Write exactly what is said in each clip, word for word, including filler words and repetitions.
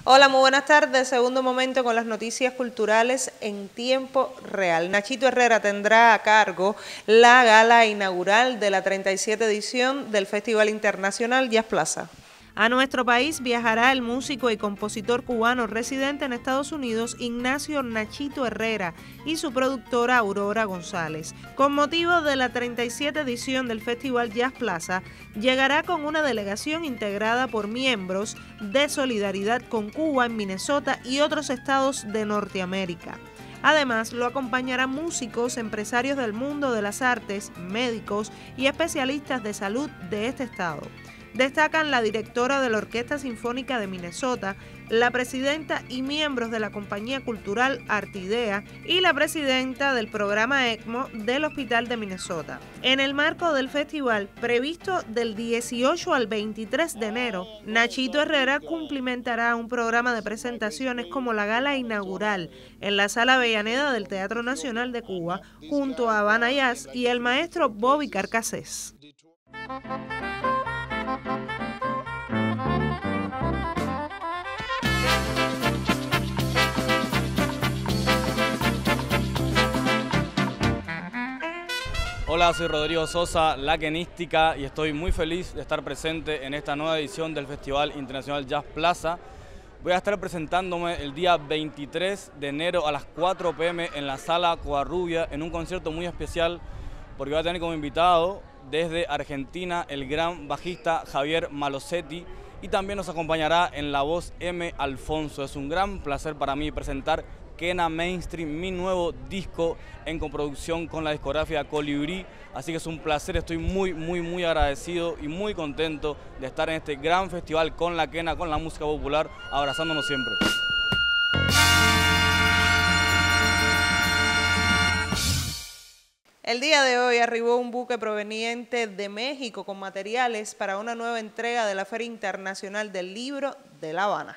Hola, muy buenas tardes. Segundo momento con las noticias culturales en tiempo real. Nachito Herrera tendrá a cargo la gala inaugural de la treinta y siete edición del Festival Internacional Jazz Plaza. A nuestro país viajará el músico y compositor cubano residente en Estados Unidos, Ignacio Nachito Herrera, y su productora Aurora González. Con motivo de la treinta y siete edición del Festival Jazz Plaza, llegará con una delegación integrada por miembros de Solidaridad con Cuba en Minnesota y otros estados de Norteamérica. Además, lo acompañarán músicos, empresarios del mundo de las artes, médicos y especialistas de salud de este estado. Destacan la directora de la Orquesta Sinfónica de Minnesota, la presidenta y miembros de la compañía cultural Artidea y la presidenta del programa ECMO del Hospital de Minnesota. En el marco del festival, previsto del dieciocho al veintitrés de enero, Nachito Herrera cumplimentará un programa de presentaciones como la gala inaugural en la Sala Avellaneda del Teatro Nacional de Cuba, junto a Habana Jazz y el maestro Bobby Carcassés. Hola, soy Rodrigo Sosa, la quenística, y estoy muy feliz de estar presente en esta nueva edición del Festival Internacional Jazz Plaza. Voy a estar presentándome el día veintitrés de enero a las cuatro p m en la Sala Covarrubia en un concierto muy especial porque voy a tener como invitado desde Argentina el gran bajista Javier Malosetti y también nos acompañará en la voz M. Alfonso. Es un gran placer para mí presentar Quena Mainstream, mi nuevo disco en coproducción con la discografía Colibrí, así que es un placer, estoy muy, muy, muy agradecido y muy contento de estar en este gran festival con la Quena, con la música popular, abrazándonos siempre. El día de hoy arribó un buque proveniente de México con materiales para una nueva entrega de la Feria Internacional del Libro de La Habana.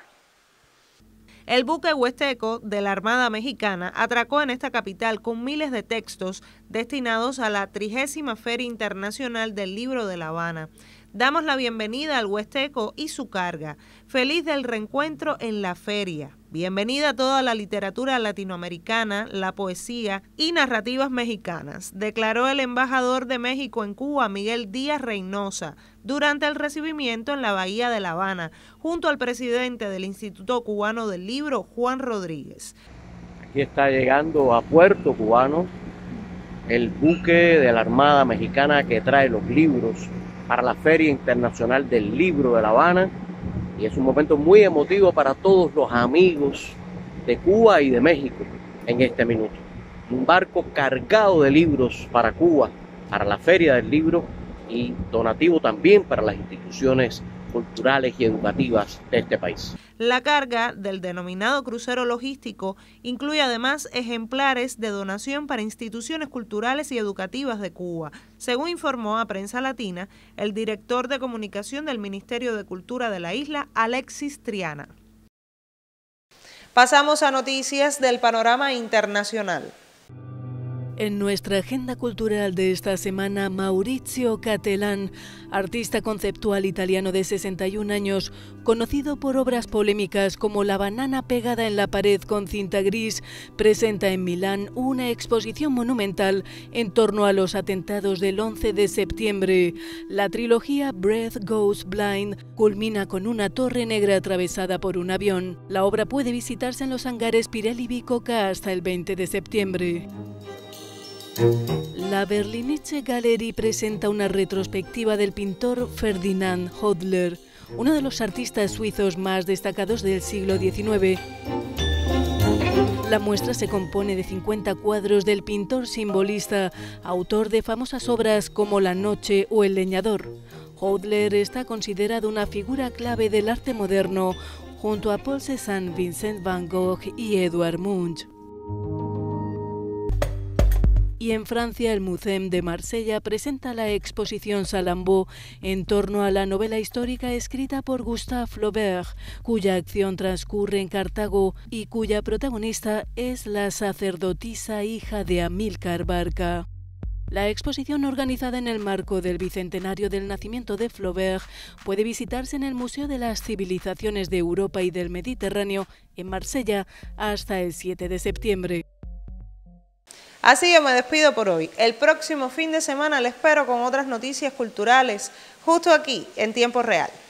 El buque huasteco de la Armada Mexicana atracó en esta capital con miles de textos destinados a la trigésima Feria Internacional del Libro de La Habana. Damos la bienvenida al huasteco y su carga. Feliz del reencuentro en la feria. Bienvenida a toda la literatura latinoamericana, la poesía y narrativas mexicanas, declaró el embajador de México en Cuba, Miguel Díaz Reynosa, durante el recibimiento en la Bahía de La Habana, junto al presidente del Instituto Cubano del Libro, Juan Rodríguez. Aquí está llegando a Puerto Cubano el buque de la Armada Mexicana que trae los libros para la Feria Internacional del Libro de La Habana, y es un momento muy emotivo para todos los amigos de Cuba y de México en este minuto. Un barco cargado de libros para Cuba, para la Feria del Libro, y donativo también para las instituciones culturales y educativas de este país. La carga del denominado crucero logístico incluye además ejemplares de donación para instituciones culturales y educativas de Cuba, según informó a Prensa Latina el director de comunicación del Ministerio de Cultura de la isla, Alexis Triana. Pasamos a noticias del panorama internacional. En nuestra agenda cultural de esta semana, Maurizio Cattelan, artista conceptual italiano de sesenta y un años, conocido por obras polémicas como La banana pegada en la pared con cinta gris, presenta en Milán una exposición monumental en torno a los atentados del once de septiembre. La trilogía Breath Goes Blind culmina con una torre negra atravesada por un avión. La obra puede visitarse en los hangares Pirelli Bicocca hasta el veinte de septiembre. La Berlinice Gallery presenta una retrospectiva del pintor Ferdinand Hodler, uno de los artistas suizos más destacados del siglo diecinueve. La muestra se compone de cincuenta cuadros del pintor simbolista, autor de famosas obras como La noche o El leñador. Hodler está considerado una figura clave del arte moderno, junto a Paul Cézanne, Vincent van Gogh y Edvard Munch. Y en Francia, el Muséum de Marsella presenta la exposición Salammbô en torno a la novela histórica escrita por Gustave Flaubert, cuya acción transcurre en Cartago y cuya protagonista es la sacerdotisa hija de Amílcar Barca. La exposición, organizada en el marco del bicentenario del nacimiento de Flaubert, puede visitarse en el Museo de las Civilizaciones de Europa y del Mediterráneo en Marsella hasta el siete de septiembre. Así yo me despido por hoy. El próximo fin de semana les espero con otras noticias culturales, justo aquí, en tiempo real.